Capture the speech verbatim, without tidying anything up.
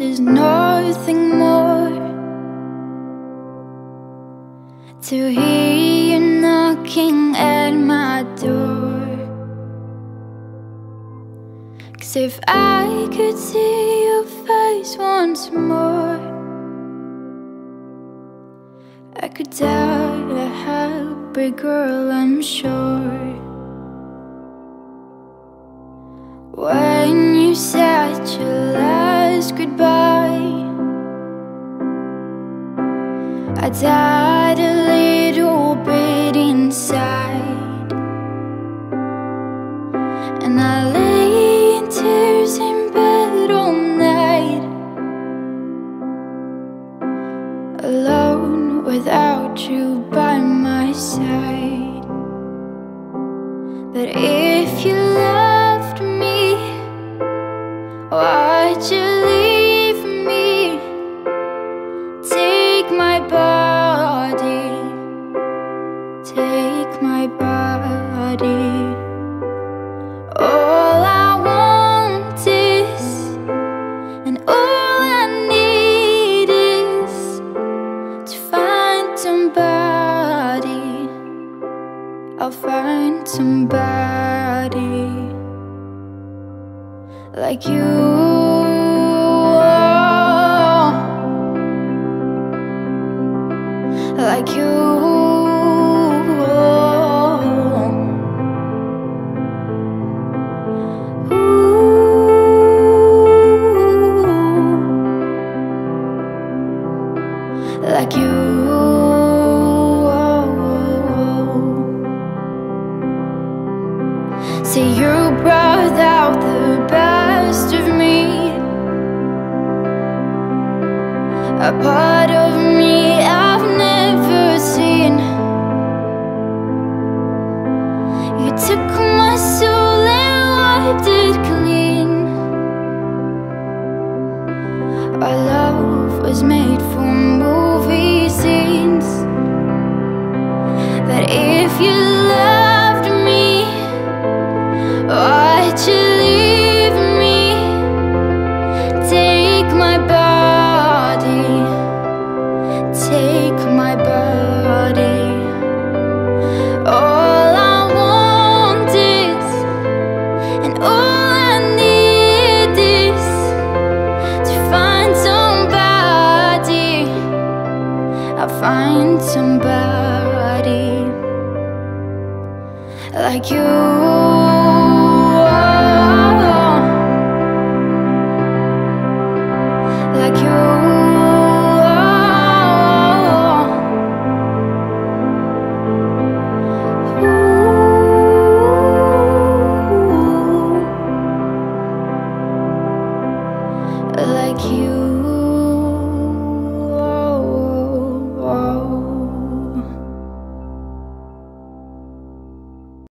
is nothing more to hear you knocking at my door. 'Cause if I could see your face once more, I could die a happy girl, I'm sure. When you said your last goodbye, I died a little bit inside, and I lay in tears in bed all night, alone without you by my side. But if you loved me, why'd you leave me? Take my body, take my body. All I want is, and all I need is to find somebody. I'll find somebody like you. Like you. Ooh. Like you. Say you brought out the best of me, a part of me I've never seen. You took my soul and wiped it clean. Our love was made for movie scenes. But if you loved me, why'd you leave me? Take my body, take my body. All I want is, and all I need is to find somebody. I'll find somebody like you. Like you. Like you.